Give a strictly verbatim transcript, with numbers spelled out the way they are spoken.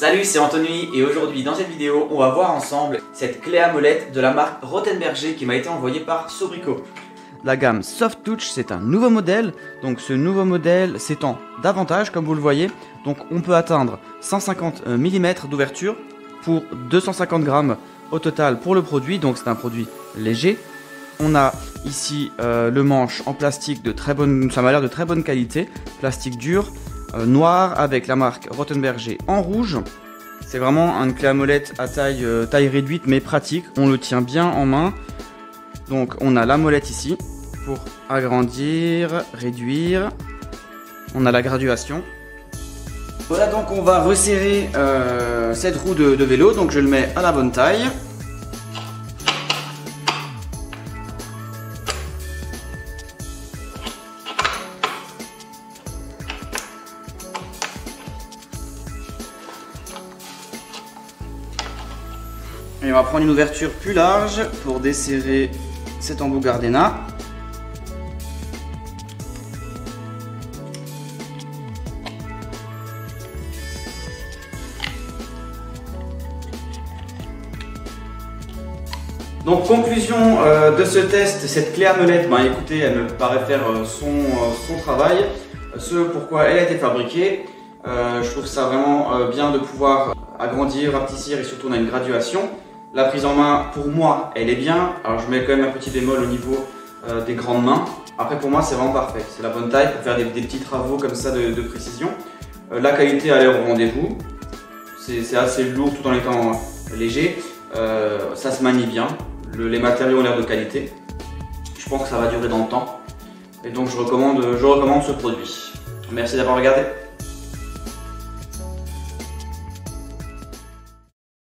Salut, c'est Anthony et aujourd'hui dans cette vidéo on va voir ensemble cette clé à molette de la marque Rothenberger qui m'a été envoyée par Sobrico. La gamme Soft Touch, c'est un nouveau modèle, donc ce nouveau modèle s'étend davantage comme vous le voyez, donc on peut atteindre cent cinquante millimètres d'ouverture pour deux cent cinquante grammes au total pour le produit, donc c'est un produit léger. On a ici euh, le manche en plastique de très bonne, ça m'a l'air de très bonne qualité, plastique dur, euh, noir avec la marque Rothenberger en rouge. C'est vraiment une clé à molette à taille, euh, taille réduite mais pratique, on le tient bien en main. Donc on a la molette ici pour agrandir, réduire, on a la graduation. Voilà, donc on va resserrer euh, cette roue de, de vélo, donc je le mets à la bonne taille. Et on va prendre une ouverture plus large pour desserrer cet embout Gardena. Donc conclusion euh, de ce test, cette clé à molette, ben, écoutez, elle me paraît faire euh, son, euh, son travail, ce pourquoi elle a été fabriquée. Euh, je trouve ça vraiment euh, bien de pouvoir agrandir, rapetissir et surtout on a une graduation. La prise en main, pour moi, elle est bien. Alors je mets quand même un petit bémol au niveau euh, des grandes mains. Après pour moi c'est vraiment parfait, c'est la bonne taille pour faire des, des petits travaux comme ça de, de précision. Euh, la qualité a l'air au rendez-vous, c'est assez lourd tout en étant léger. Euh, ça se manie bien, le, les matériaux ont l'air de qualité. Je pense que ça va durer dans le temps. Et donc je recommande, je recommande ce produit. Merci d'avoir regardé.